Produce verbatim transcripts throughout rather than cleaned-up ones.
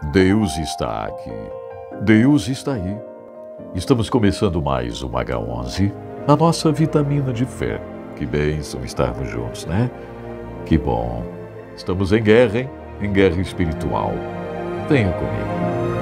Deus está aqui. Deus está aí. Estamos começando mais um H onze, a nossa vitamina de fé. Que bênção estarmos juntos, né? Que bom. Estamos em guerra, hein? Em guerra espiritual. Venha comigo.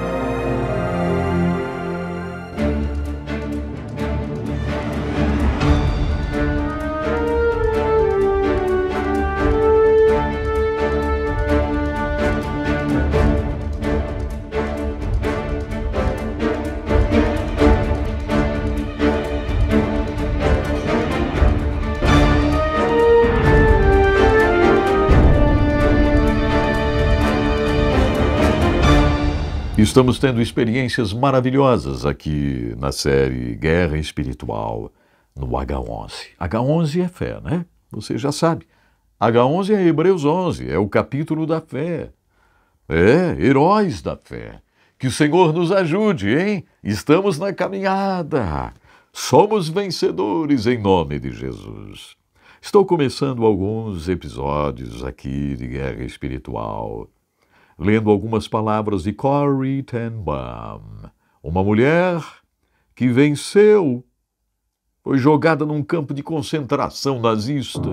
Estamos tendo experiências maravilhosas aqui na série Guerra Espiritual no H onze. H onze é fé, né? Você já sabe. H onze é Hebreus onze, é o capítulo da fé. É, heróis da fé. Que o Senhor nos ajude, hein? Estamos na caminhada. Somos vencedores em nome de Jesus. Estou começando alguns episódios aqui de Guerra Espiritual, lendo algumas palavras de Corrie ten Boom, uma mulher que venceu, foi jogada num campo de concentração nazista.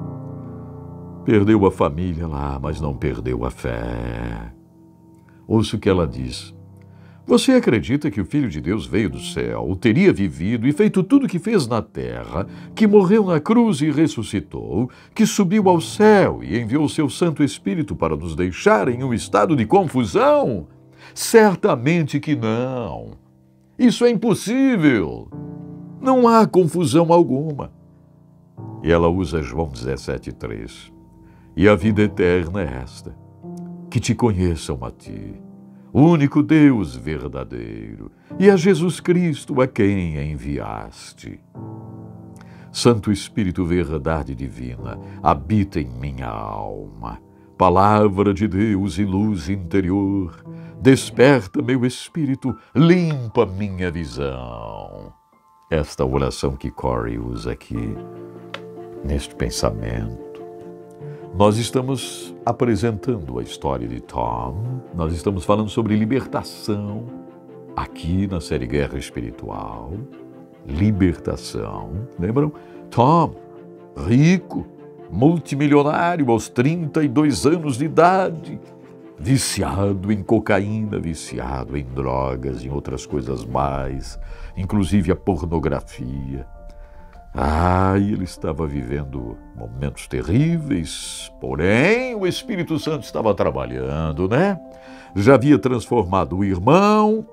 Perdeu a família lá, mas não perdeu a fé. Ouça o que ela diz. Você acredita que o Filho de Deus veio do céu, teria vivido e feito tudo o que fez na terra, que morreu na cruz e ressuscitou, que subiu ao céu e enviou seu Santo Espírito para nos deixar em um estado de confusão? Certamente que não. Isso é impossível. Não há confusão alguma. E ela usa João dezessete, três. E a vida eterna é esta, que te conheçam a ti, o único Deus verdadeiro, e a Jesus Cristo a quem enviaste. Santo Espírito, verdade divina, habita em minha alma. Palavra de Deus e luz interior, desperta meu espírito, limpa minha visão. Esta oração que Corrie usa aqui, neste pensamento. Nós estamos apresentando a história de Tom, nós estamos falando sobre libertação, aqui na série Guerra Espiritual, libertação, lembram? Tom, rico, multimilionário aos trinta e dois anos de idade, viciado em cocaína, viciado em drogas, em outras coisas mais, inclusive a pornografia. Ah, ele estava vivendo momentos terríveis, porém o Espírito Santo estava trabalhando, né? Já havia transformado o irmão,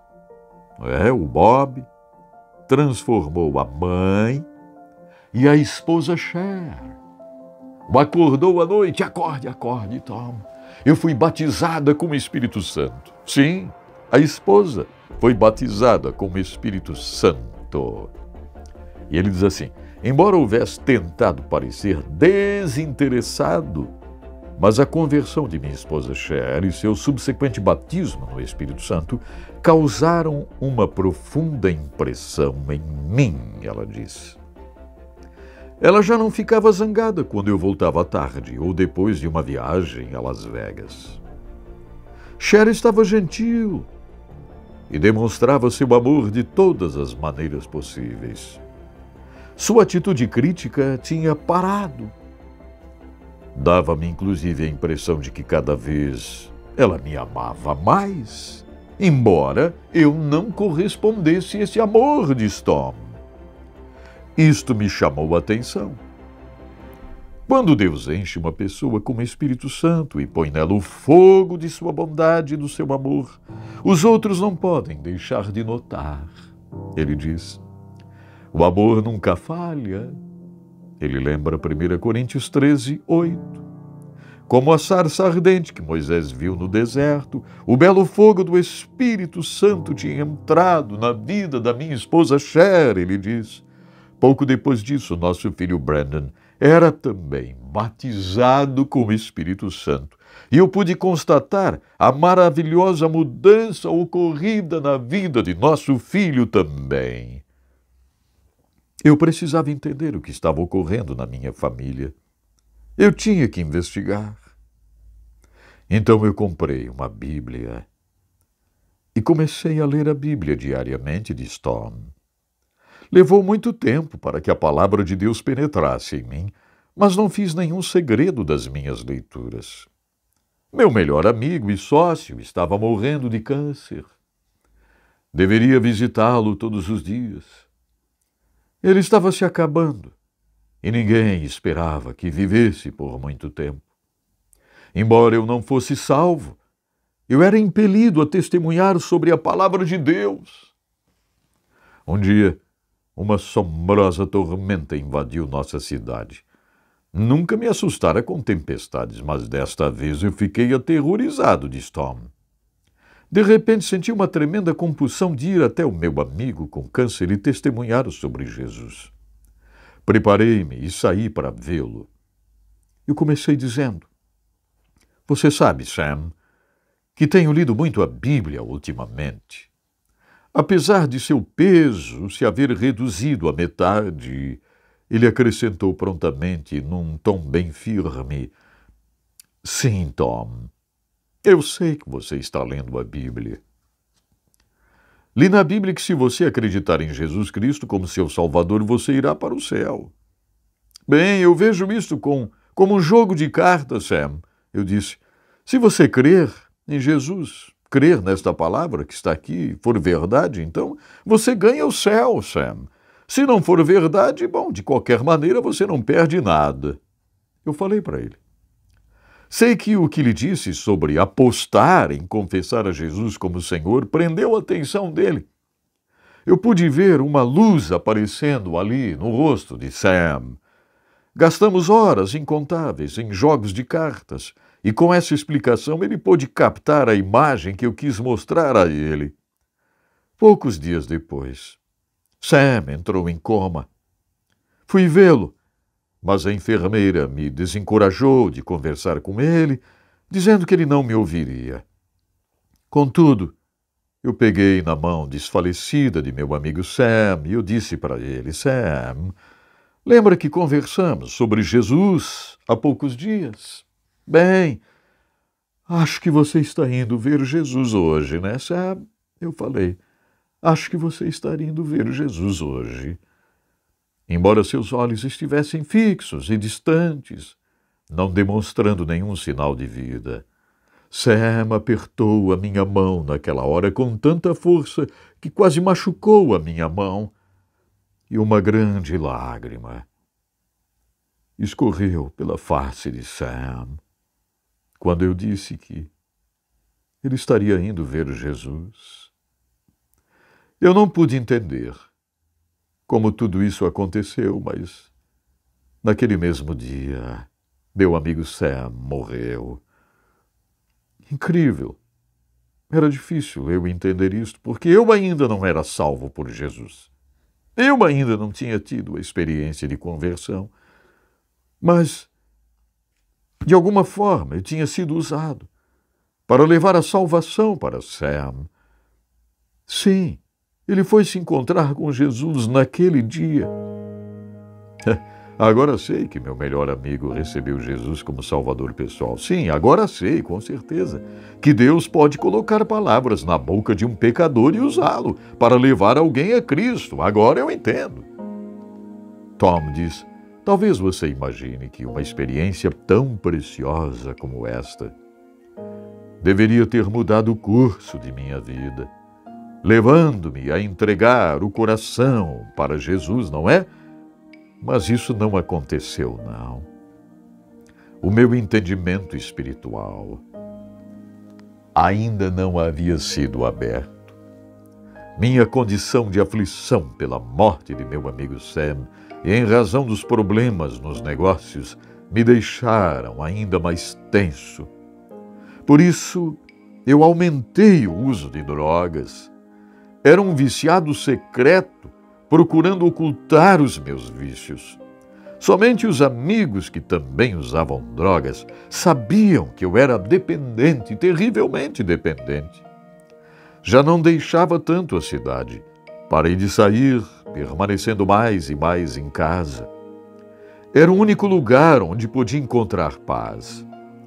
é, o Bob, transformou a mãe e a esposa Cher. O acordou à noite, acorde, acorde, Tom. Eu fui batizada com o Espírito Santo. Sim, a esposa foi batizada com o Espírito Santo. E ele diz assim, embora houvesse tentado parecer desinteressado, mas a conversão de minha esposa Cher e seu subsequente batismo no Espírito Santo causaram uma profunda impressão em mim, ela diz. Ela já não ficava zangada quando eu voltava à tarde ou depois de uma viagem a Las Vegas. Cher estava gentil e demonstrava seu amor de todas as maneiras possíveis. Sua atitude crítica tinha parado. Dava-me, inclusive, a impressão de que cada vez ela me amava mais, embora eu não correspondesse a esse amor, diz Tom. Isto me chamou a atenção. Quando Deus enche uma pessoa com o Espírito Santo e põe nela o fogo de sua bondade e do seu amor, os outros não podem deixar de notar. Ele diz, o amor nunca falha. Ele lembra primeira Coríntios treze, oito. Como a sarça ardente que Moisés viu no deserto, o belo fogo do Espírito Santo tinha entrado na vida da minha esposa Cher, ele diz. Pouco depois disso, nosso filho Brandon era também batizado com o Espírito Santo. E eu pude constatar a maravilhosa mudança ocorrida na vida de nosso filho também. Eu precisava entender o que estava ocorrendo na minha família. Eu tinha que investigar. Então eu comprei uma Bíblia e comecei a ler a Bíblia diariamente, diz Tom. Levou muito tempo para que a palavra de Deus penetrasse em mim, mas não fiz nenhum segredo das minhas leituras. Meu melhor amigo e sócio estava morrendo de câncer. Deveria visitá-lo todos os dias. Ele estava se acabando e ninguém esperava que vivesse por muito tempo. Embora eu não fosse salvo, eu era impelido a testemunhar sobre a palavra de Deus. Um dia, uma assombrosa tormenta invadiu nossa cidade. Nunca me assustara com tempestades, mas desta vez eu fiquei aterrorizado, diz Tom. De repente senti uma tremenda compulsão de ir até o meu amigo com câncer e testemunhar sobre Jesus. Preparei-me e saí para vê-lo. Eu comecei dizendo: "Você sabe, Sam, que tenho lido muito a Bíblia ultimamente. Apesar de seu peso se haver reduzido à metade," ele acrescentou prontamente, num tom bem firme: "Sim, Tom, eu sei que você está lendo a Bíblia. Li na Bíblia que se você acreditar em Jesus Cristo como seu Salvador, você irá para o céu." "Bem, eu vejo isto com, como um jogo de cartas, Sam." Eu disse: "Se você crer em Jesus, crer nesta palavra que está aqui, for verdade, então você ganha o céu, Sam. Se não for verdade, bom, de qualquer maneira você não perde nada." Eu falei para ele: "Sei que o que lhe disse sobre apostar em confessar a Jesus como Senhor prendeu a atenção dele. Eu pude ver uma luz aparecendo ali no rosto de Sam. Gastamos horas incontáveis em jogos de cartas, e com essa explicação ele pôde captar a imagem que eu quis mostrar a ele." Poucos dias depois, Sam entrou em coma. Fui vê-lo, mas a enfermeira me desencorajou de conversar com ele, dizendo que ele não me ouviria. Contudo, eu peguei na mão desfalecida de meu amigo Sam e eu disse para ele: "Sam, lembra que conversamos sobre Jesus há poucos dias? Bem, acho que você está indo ver Jesus hoje, né, Sam?" Eu falei: "Acho que você está indo ver Jesus hoje." Embora seus olhos estivessem fixos e distantes, não demonstrando nenhum sinal de vida, Sam apertou a minha mão naquela hora com tanta força que quase machucou a minha mão, e uma grande lágrima escorreu pela face de Sam quando eu disse que ele estaria indo ver Jesus. Eu não pude entender como tudo isso aconteceu, mas naquele mesmo dia, meu amigo Sam morreu. Incrível. Era difícil eu entender isto, porque eu ainda não era salvo por Jesus. Eu ainda não tinha tido a experiência de conversão. Mas, de alguma forma, eu tinha sido usado para levar a salvação para Sam. Sim, ele foi se encontrar com Jesus naquele dia. Agora sei que meu melhor amigo recebeu Jesus como Salvador pessoal. Sim, agora sei, com certeza, que Deus pode colocar palavras na boca de um pecador e usá-lo para levar alguém a Cristo. Agora eu entendo. Tom diz: "Talvez você imagine que uma experiência tão preciosa como esta deveria ter mudado o curso de minha vida, levando-me a entregar o coração para Jesus, não é? Mas isso não aconteceu, não. O meu entendimento espiritual ainda não havia sido aberto. Minha condição de aflição pela morte de meu amigo Sam e em razão dos problemas nos negócios me deixaram ainda mais tenso. Por isso, eu aumentei o uso de drogas. Era um viciado secreto, procurando ocultar os meus vícios. Somente os amigos que também usavam drogas sabiam que eu era dependente, terrivelmente dependente. Já não deixava tanto a cidade. Parei de sair, permanecendo mais e mais em casa. Era o único lugar onde podia encontrar paz.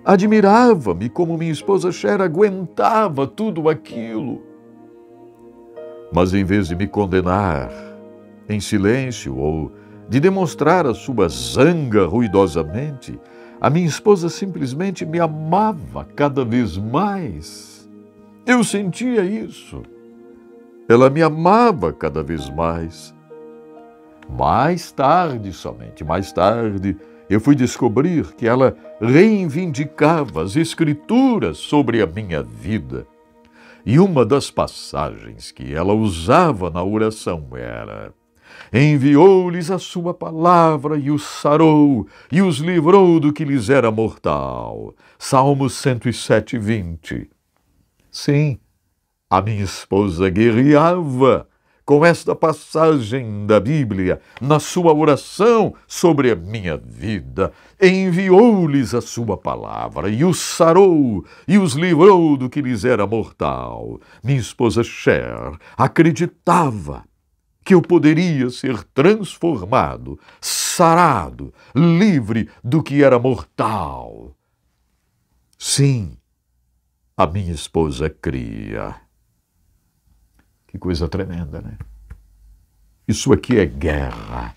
Admirava-me como minha esposa Cher aguentava tudo aquilo. Mas em vez de me condenar em silêncio ou de demonstrar a sua zanga ruidosamente, a minha esposa simplesmente me amava cada vez mais. Eu sentia isso. Ela me amava cada vez mais. Mais tarde, somente mais tarde, eu fui descobrir que ela reivindicava as escrituras sobre a minha vida. E uma das passagens que ela usava na oração era: enviou-lhes a sua palavra e os sarou, e os livrou do que lhes era mortal. Salmos cento e sete, vinte. Sim, a minha esposa guerreava com esta passagem da Bíblia na sua oração sobre a minha vida. Enviou-lhes a sua palavra e os sarou e os livrou do que lhes era mortal. Minha esposa Cher acreditava que eu poderia ser transformado, sarado, livre do que era mortal. Sim, a minha esposa cria. Que coisa tremenda, né? Isso aqui é guerra.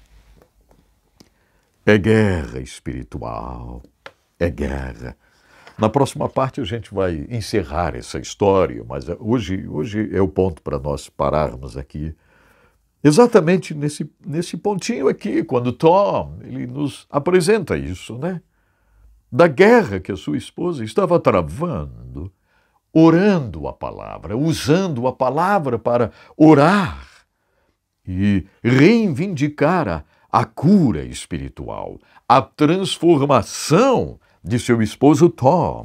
É guerra espiritual. É guerra. Na próxima parte a gente vai encerrar essa história, mas hoje, hoje é o ponto para nós pararmos aqui. Exatamente nesse, nesse pontinho aqui, quando Tom ele nos apresenta isso, né? Da guerra que a sua esposa estava travando, orando a palavra, usando a palavra para orar e reivindicar a, a cura espiritual, a transformação de seu esposo Tom.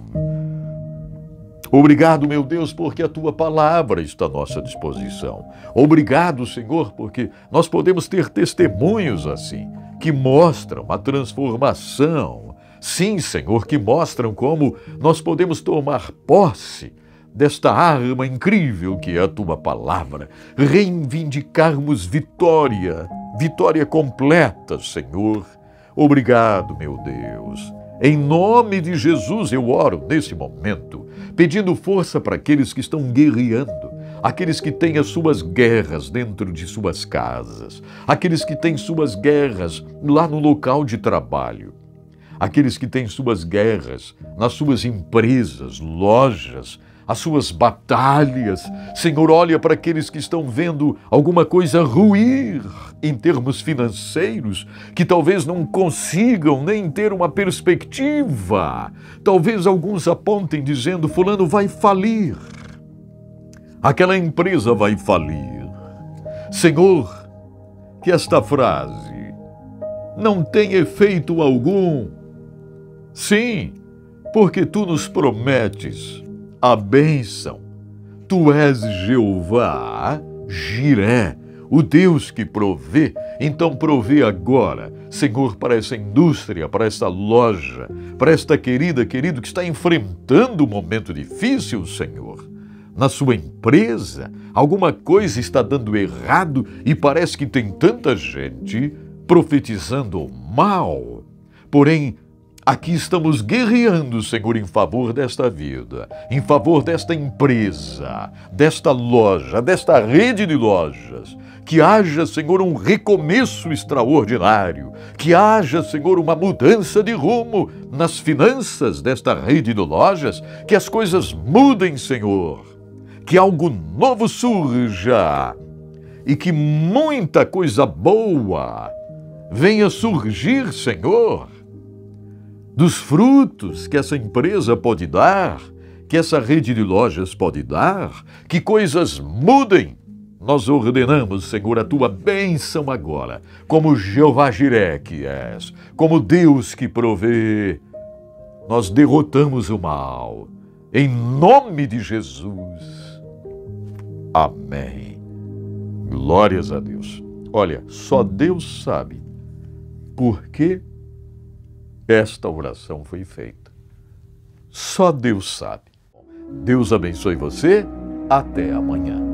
Obrigado, meu Deus, porque a tua palavra está à nossa disposição. Obrigado, Senhor, porque nós podemos ter testemunhos assim, que mostram a transformação. Sim, Senhor, que mostram como nós podemos tomar posse desta arma incrível que é a tua palavra, reivindicarmos vitória, vitória completa, Senhor. Obrigado, meu Deus. Em nome de Jesus eu oro nesse momento, pedindo força para aqueles que estão guerreando, aqueles que têm as suas guerras dentro de suas casas, aqueles que têm suas guerras lá no local de trabalho, aqueles que têm suas guerras nas suas empresas, lojas, as suas batalhas. Senhor, olha para aqueles que estão vendo alguma coisa ruir em termos financeiros, que talvez não consigam nem ter uma perspectiva. Talvez alguns apontem dizendo, fulano vai falir, aquela empresa vai falir. Senhor, que esta frase não tem efeito algum. Sim, porque tu nos prometes a bênção. Tu és Jeová, Jiré, o Deus que provê. Então provê agora, Senhor, para essa indústria, para essa loja, para esta querida, querido que está enfrentando um momento difícil, Senhor. Na sua empresa, alguma coisa está dando errado e parece que tem tanta gente profetizando o mal. Porém, aqui estamos guerreando, Senhor, em favor desta vida, em favor desta empresa, desta loja, desta rede de lojas. Que haja, Senhor, um recomeço extraordinário. Que haja, Senhor, uma mudança de rumo nas finanças desta rede de lojas. Que as coisas mudem, Senhor. Que algo novo surja. E que muita coisa boa venha surgir, Senhor, dos frutos que essa empresa pode dar, que essa rede de lojas pode dar, que coisas mudem. Nós ordenamos, Senhor, a tua bênção agora, como Jeová Jiré que és, como Deus que provê. Nós derrotamos o mal, em nome de Jesus. Amém. Glórias a Deus. Olha, só Deus sabe por que esta oração foi feita. Só Deus sabe. Deus abençoe você. Até amanhã.